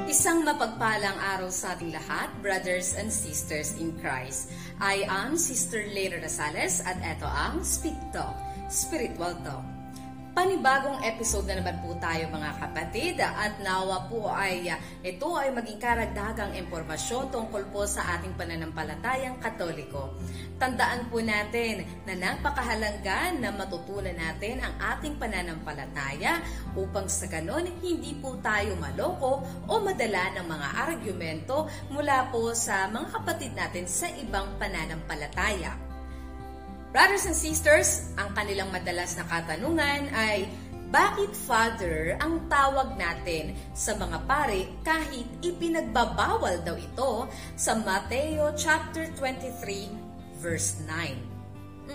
Isang mapagpalang araw sa ating lahat, brothers and sisters in Christ. I am Sister Leila Rosales at ito ang Speak Talk, Spiritual Talk. Panibagong episode na naman po tayo mga kapatid at nawa po ay ito ay maging karagdagang impormasyon tungkol po sa ating pananampalatayang Katoliko. Tandaan po natin na napakahalaga na matutunan natin ang ating pananampalataya upang sa ganon hindi po tayo maloko o madala ng mga argumento mula po sa mga kapatid natin sa ibang pananampalataya. Brothers and sisters, ang kanilang madalas na katanungan ay, bakit Father ang tawag natin sa mga pare kahit ipinagbabawal daw ito sa Mateo chapter 23 verse 9?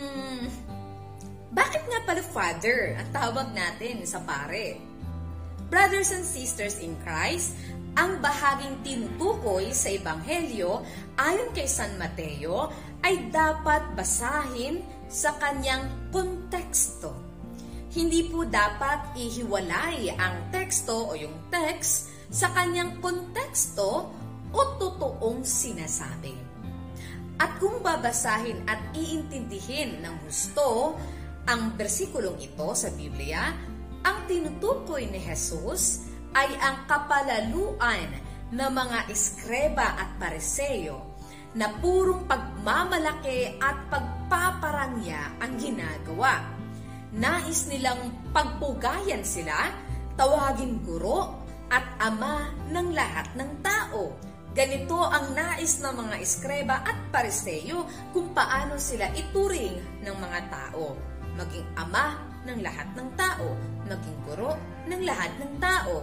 Bakit nga pala Father ang tawag natin sa pare? Brothers and sisters in Christ, ang bahaging tinutukoy sa Ebanghelyo ayon kay San Mateo ay dapat basahin sa kanyang konteksto. Hindi po dapat ihiwalay ang teksto o yung text sa kanyang konteksto o totoong sinasabi. At kung babasahin at iintindihin ng husto ang bersikulong ito sa Biblia, ang tinutukoy ni Jesus ay ang kapalaluan ng mga eskreba at pariseyo na purong pagmamalaki at pagpaparangya ang ginagawa. Nais nilang pagpugayan sila, tawagin guro at ama ng lahat ng tao. Ganito ang nais ng mga eskreba at pariseyo kung paano sila ituring ng mga tao. Maging ama ng lahat ng tao, maging guro ng lahat ng tao.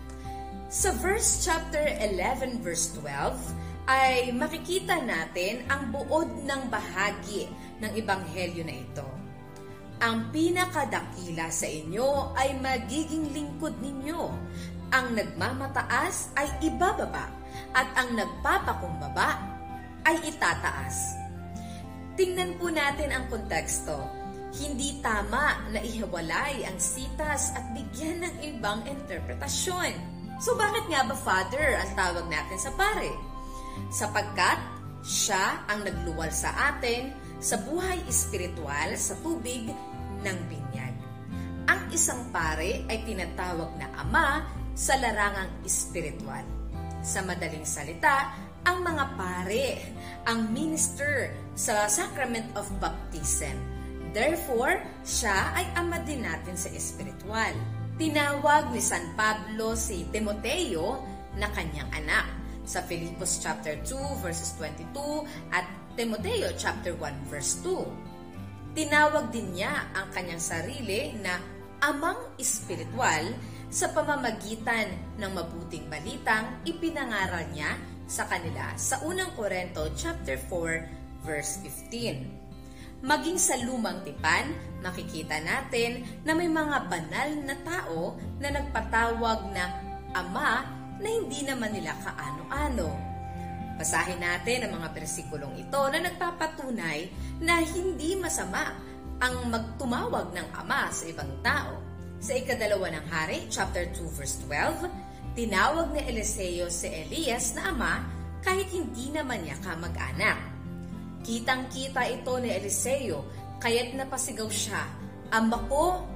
Sa verse chapter 11 verse 12, ay makikita natin ang buod ng bahagi ng Ebanghelyo na ito. Ang pinakadakila sa inyo ay magiging lingkod ninyo. Ang nagmamataas ay ibababa at ang nagpapakumbaba ay itataas. Tingnan po natin ang konteksto. Hindi tama na ihiwalay ang sitas at bigyan ng ibang interpretasyon. So bakit nga ba Father ang tawag natin sa pare? Sapagkat siya ang nagluwal sa atin sa buhay espiritual sa tubig ng binyag. Ang isang pare ay tinatawag na ama sa larangang espiritual. Sa madaling salita, ang mga pare ang minister sa Sacrament of Baptism. Therefore, siya ay ama din natin sa espiritual. Tinawag ni San Pablo si Timoteo na kanyang anak sa Filipos chapter 2 verses 22 at Timoteo chapter 1 verse 2. Tinawag din niya ang kanyang sarili na amang espiritual sa pamamagitan ng mabuting balitang ipinangaral niya sa kanila sa unang Korinto chapter 4 verse 15. Maging sa lumang tipan, makikita natin na may mga banal na tao na nagpatawag na ama na hindi naman nila kaano-ano. Basahin natin ang mga bersikulong ito na nagpapatunay na hindi masama ang magtumawag ng ama sa ibang tao. Sa ikadalawa ng hari, chapter 2 verse 12, tinawag ni Eliseo si Elias na ama kahit hindi naman niya kamag-anak. Kitang-kita ito ni Eliseo kaya't napasigaw siya, Ama ko,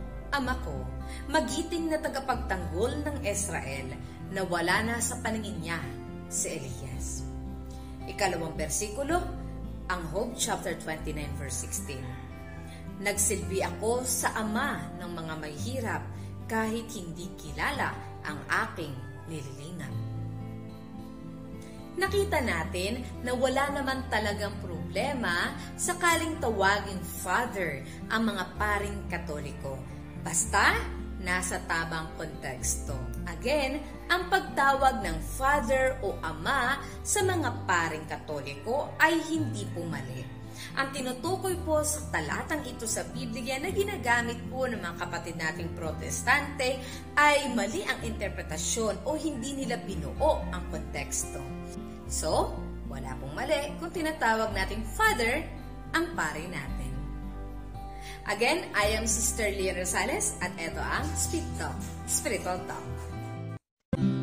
magiting na tagapagtanggol ng Israel, na wala na sa paningin niya si Elias. Ikalawang bersikulo, ang Job chapter 29 verse 16. Nagsilbi ako sa ama ng mga may hirap kahit hindi kilala ang aking nililingan. Nakita natin na wala naman talagang problema sakaling tawagin Father ang mga paring Katoliko. Basta nasa tamang konteksto. Again, ang pagtawag ng Father o Ama sa mga paring Katoliko ay hindi po mali. Ang tinutukoy po sa talatang ito sa Biblia na ginagamit po ng mga kapatid nating Protestante ay mali ang interpretasyon o hindi nila binuo ang konteksto. So, wala pong mali kung tinatawag nating Father ang pare natin. Again, I am Sister Leila Rosales at ito ang Speak Talk, Spiritual Talk.